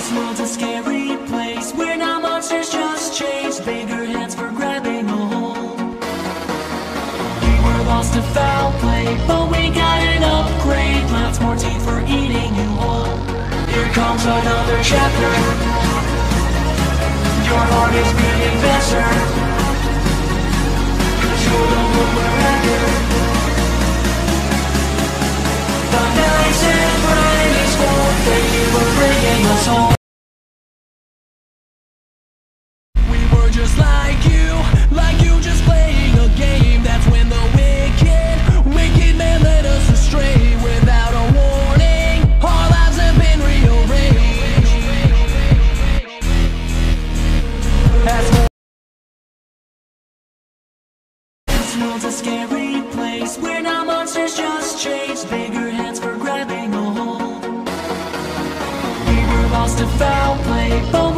This world's a scary place where now monsters just chase bigger hands for grabbing a hold. We were lost to foul play, but we got an upgrade. Lots more teeth for eating you whole. Here comes another chapter. Your heart is beating faster, 'cause you're the one we're after. The nice and bright is full. Thank you for bringing us home. We were just like you just playing a game. That's when the wicked man led us astray. Without a warning, our lives have been rearranged. This world's a scary place where now monsters just chase bigger hands for grabbing a hold. We were lost to foul play, but